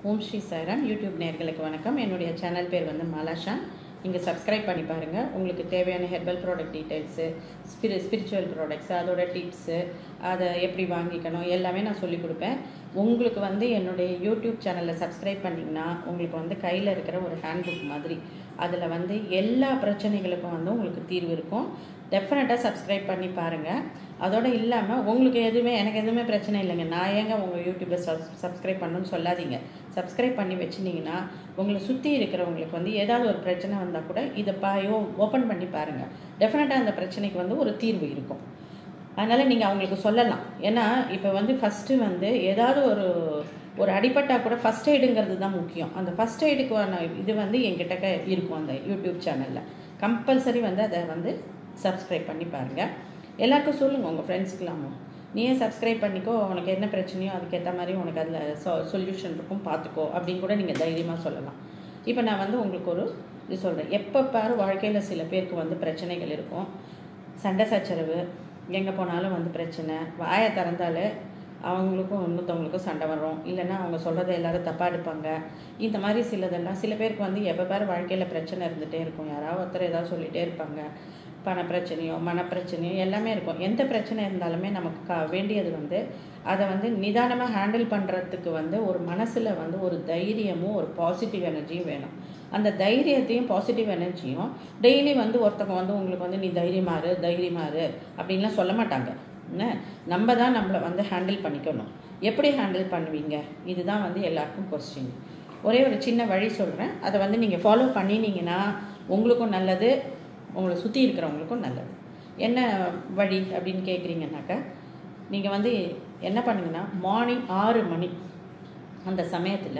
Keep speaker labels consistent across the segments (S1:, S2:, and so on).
S1: ஓம் Sri Sairam YouTube நேயர்களுக்கு வணக்கம். என்னுடைய சேனல் பேர் வந்து மாலாஷா. நீங்கள் சப்ஸ்கிரைப் பண்ணி பாருங்கள். உங்களுக்கு தேவையான herbal product details, spiritual products, அதோட டிப்ஸு, அதை எப்படி வாங்கிக்கணும் எல்லாமே நான் சொல்லிக் கொடுப்பேன். உங்களுக்கு வந்து என்னுடைய யூடியூப் சேனலில் சப்ஸ்கிரைப் பண்ணிங்கன்னா உங்களுக்கு வந்து கையில் இருக்கிற ஒரு ஹேண்ட்புக் மாதிரி, அதில் வந்து எல்லா பிரச்சனைகளுக்கும் வந்து உங்களுக்கு தீர்வு இருக்கும். டெஃபினட்டாக சப்ஸ்கிரைப் பண்ணி பாருங்கள். அதோடு இல்லாமல் உங்களுக்கு எனக்கு எதுவுமே பிரச்சனை இல்லைங்க, நான் ஏங்க உங்கள் யூடியூப்பை சப்ஸ்கிரைப் பண்ணணும்னு சொல்லாதீங்க. சப்ஸ்கிரைப் பண்ணி வச்சுருந்தீங்கன்னா உங்களை சுற்றி இருக்கிறவங்களுக்கு வந்து ஏதாவது ஒரு பிரச்சனை வந்தால் கூட இதை ஓப்பன் பண்ணி பாருங்கள். டெஃபினட்டாக அந்த பிரச்சனைக்கு வந்து ஒரு தீர்வு இருக்கும். அதனால் நீங்கள் அவங்களுக்கு சொல்லலாம். ஏன்னா இப்போ வந்து ஃபஸ்ட்டு வந்து ஏதாவது ஒரு அடிப்பட்டால் கூட ஃபஸ்ட் எய்டுங்கிறது தான் முக்கியம். அந்த ஃபஸ்ட் எய்டுக்கான இது வந்து என்கிட்ட இருக்கும் அந்த யூடியூப் சேனலில். கம்பல்சரி வந்து அதை வந்து சப்ஸ்கிரைப் பண்ணி பாருங்கள். எல்லாருக்கும் சொல்லுங்கள், உங்கள் ஃப்ரெண்ட்ஸுக்கெல்லாமும் நீயே சப்ஸ்கிரைப் பண்ணிக்கோ, உனக்கு என்ன பிரச்சனையோ அதுக்கேற்ற மாதிரி உனக்கு அதில் சொல்யூஷன் இருக்கும், பார்த்துக்கோ அப்படின்னு கூட நீங்கள் தைரியமாக சொல்லலாம். இப்போ நான் வந்து உங்களுக்கு ஒரு இது சொல்கிறேன். எப்போ பாரு வாழ்க்கையில் சில பேருக்கு வந்து பிரச்சனைகள் இருக்கும். சண்டை சச்சரவு, எங்கே போனாலும் வந்து பிரச்சனை, வாயை திறந்தாலே அவங்களுக்கும் இன்னொருத்தவங்களுக்கும் சண்டை வரும், இல்லைன்னா அவங்க சொல்கிறத எல்லோரும் தப்பாக எடுப்பாங்க. இந்த மாதிரி சிலதெல்லாம் சில பேருக்கு வந்து எப்போ பாரு வாழ்க்கையில் பிரச்சனை இருந்துகிட்டே இருக்கும். யாராவது ஒருத்தர் ஏதாவது சொல்லிகிட்டே இருப்பாங்க. பண பிரச்சனையோ மனப்பிரச்சனையோ எல்லாமே இருக்கும். எந்த பிரச்சனை இருந்தாலுமே நமக்கு வேண்டியது வந்து அதை வந்து நிதானமாக ஹேண்டில் பண்ணுறதுக்கு வந்து ஒரு மனசில் வந்து ஒரு தைரியமும் ஒரு பாசிட்டிவ் எனர்ஜியும் வேணும். அந்த தைரியத்தையும் பாசிட்டிவ் எனர்ஜியும் டெய்லி வந்து ஒருத்தவங்க வந்து உங்களுக்கு வந்து நீ தைரியமாறு அப்படின்லாம் சொல்ல மாட்டாங்க. என்ன, நம்ம தான் நம்மளை வந்து ஹேண்டில் பண்ணிக்கணும். எப்படி ஹேண்டில் பண்ணுவீங்க, இதுதான் வந்து எல்லாருக்கும் கொஸ்டின். ஒரே ஒரு சின்ன வழி சொல்கிறேன், அதை வந்து நீங்கள் ஃபாலோ பண்ணினீங்கன்னா உங்களுக்கும் நல்லது, உங்களை சுற்றி இருக்கிறவங்களுக்கும் நல்லது. என்ன வழி அப்படின்னு கேட்குறீங்கன்னாக்கா, நீங்கள் வந்து என்ன பண்ணுங்கன்னா, மார்னிங் 6 மணி அந்த சமயத்தில்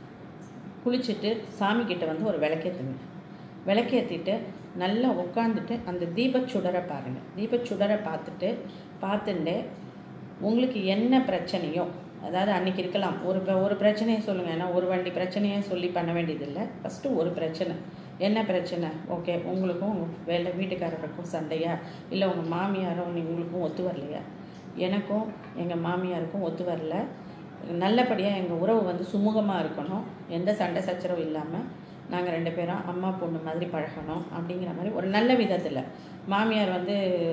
S1: குளிச்சுட்டு சாமிக்கிட்ட வந்து ஒரு விளக்கேற்றுங்க. விளக்கேற்றிட்டு நல்லா உட்காந்துட்டு அந்த தீபச்சுடரை பாருங்கள். தீபச்சுடரை பார்த்துட்டு உங்களுக்கு என்ன பிரச்சனையோ, அதாவது அன்றைக்கி இருக்கலாம் ஒரு பிரச்சனையை சொல்லுங்கள். ஏன்னா ஒரு வண்டி பிரச்சனையை சொல்லி பண்ண வேண்டியதில்லை. ஃபஸ்ட்டு ஒரு பிரச்சனை, என்ன பிரச்சனை, ஓகே, உங்களுக்கும் உங்கள் வீட்டுக்காரருக்கும் சண்டையா, இல்லை உங்கள் மாமியாரும் உங்களுக்கும் ஒத்து வரலையா, எனக்கும் எங்கள் மாமியாருக்கும் ஒத்து வரல, நல்லபடியாக எங்கள் உறவு வந்து சுமூகமாக இருக்கணும், எந்த சண்டை சச்சரவும் இல்லாமல் நாங்கள் 2 பேரும் அம்மா பொண்ணு மாதிரி பழகணும் அப்படிங்கிற மாதிரி ஒரு நல்ல விதத்தில். மாமியார் வந்து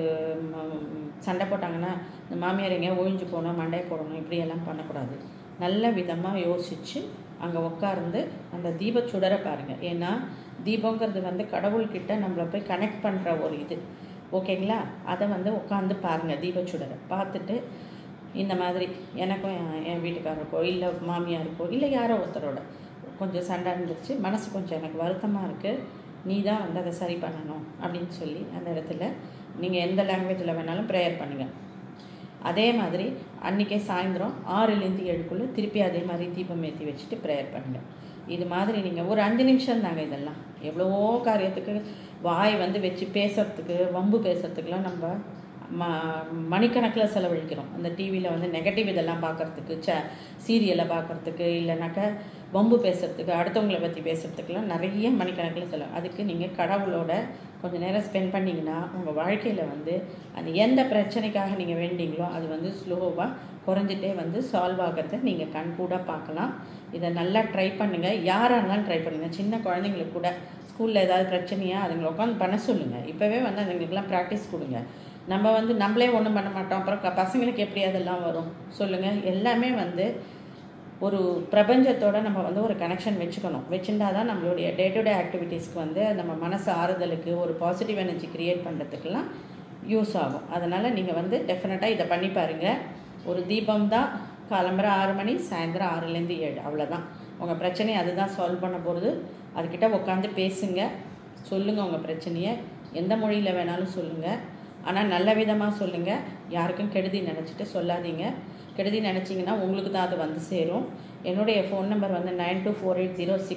S1: சண்டை போட்டாங்கன்னா இந்த மாமியார் எங்கேயா ஒழிஞ்சு போகணும், மண்டையை போடணும், இப்படியெல்லாம் பண்ணக்கூடாது. நல்ல விதமாக யோசித்து அங்கே உட்கார்ந்து அந்த தீபச்சுடரை பாருங்கள். ஏன்னா தீபங்கிறது வந்து கடவுள்கிட்ட நம்மளை போய் கனெக்ட் பண்ணுற ஒரு இது, ஓகேங்களா? அதை வந்து உட்காந்து பாருங்கள். தீபச்சுடரை பார்த்துட்டு இந்த மாதிரி எனக்கும் என் வீட்டுக்காரருக்கோ இல்லை மாமியாருக்கோ இல்லை யாரோ ஒருத்தரோட கொஞ்சம் சண்டை இருந்துச்சு, மனசு கொஞ்சம் எனக்கு வருத்தமாக இருக்குது, நீ தான் வந்து அதை சரி பண்ணணும் அப்படின்னு சொல்லி அந்த இடத்துல நீங்கள் எந்த லாங்குவேஜில் வேணாலும் ப்ரேயர் பண்ணுங்கள். அதே மாதிரி அன்றைக்கே சாயந்தரம் 6லேருந்து 7க்குள்ளே திருப்பி அதே மாதிரி தீபம் ஏற்றி வச்சுட்டு ப்ரேயர் பண்ணுங்கள். இது மாதிரி நீங்கள் ஒரு 5 நிமிஷம் தாங்க. இதெல்லாம் எவ்வளவோ காரியத்துக்கு வாய் வந்து வச்சு பேசுகிறதுக்கு, வம்பு பேசுகிறதுக்கெலாம் நம்ம மணிக்கணக்கில் செலவழிக்கிறோம். அந்த டிவியில் வந்து நெகட்டிவ் இதெல்லாம் பார்க்குறதுக்கு, சீரியலை பார்க்குறதுக்கு, இல்லைனாக்கா வம்பு பேசுகிறதுக்கு, அடுத்தவங்களை பற்றி பேசுகிறதுக்கெலாம் நிறைய மணிக்கணக்கில் செலவு. அதுக்கு நீங்கள் கடவுளோட கொஞ்சம் நேரம் ஸ்பெண்ட் பண்ணிங்கன்னா உங்கள் வாழ்க்கையில் வந்து அந்த எந்த பிரச்சனைக்காக நீங்கள் வேண்டிங்களோ அது வந்து ஸ்லோவாக குறைஞ்சிட்டே வந்து சால்வ் ஆகிறத நீங்கள் கண்கூட பார்க்கலாம். இதை நல்லா ட்ரை பண்ணுங்கள். யாராக இருந்தாலும் ட்ரை பண்ணுங்கள். சின்ன குழந்தைங்களுக்கு கூட ஸ்கூலில் ஏதாவது பிரச்சனையாக அதுங்களை உட்காந்து பண்ண சொல்லுங்கள். இப்போவே வந்து அதுங்களுக்கெல்லாம் ப்ராக்டிஸ் கொடுங்க. நம்ம வந்து நம்மளே ஒன்றும் பண்ண மாட்டோம், அப்புறம் பசங்களுக்கு எப்படி அதெல்லாம் வரும் சொல்லுங்கள். எல்லாமே வந்து ஒரு பிரபஞ்சத்தோடு நம்ம வந்து ஒரு கனெக்ஷன் வச்சுருந்தா தான் நம்மளுடைய டே டு டே ஆக்டிவிட்டீஸ்க்கு வந்து நம்ம மனசு ஆறுதலுக்கு, ஒரு பாசிட்டிவ் எனர்ஜி க்ரியேட் பண்ணுறதுக்கெல்லாம் யூஸ் ஆகும். அதனால் நீங்கள் வந்து டெஃபினட்டாக இதை பண்ணி பாருங்கள். ஒரு தீபம் தான், காலம்பரை 6 மணி, சாயந்தரம் 6லேருந்து 7, அவ்வளோதான். உங்கள் பிரச்சனையை அதுதான் சால்வ் பண்ண போகிறது. அதுக்கிட்ட உட்காந்து பேசுங்க, சொல்லுங்கள் உங்கள் பிரச்சனையை, எந்த மொழியில் வேணாலும் சொல்லுங்கள். ஆனால் நல்ல விதமாக சொல்லுங்கள். யாருக்கும் கெடுதி நினச்சிட்டு சொல்லாதீங்க. கெடுதி நினச்சிங்கன்னா உங்களுக்கு தான் அது வந்து சேரும். என்னுடைய ஃபோன் நம்பர் வந்து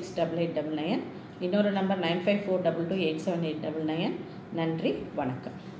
S1: 9248068899. இன்னொரு நம்பர் 9542287899. நன்றி, வணக்கம்.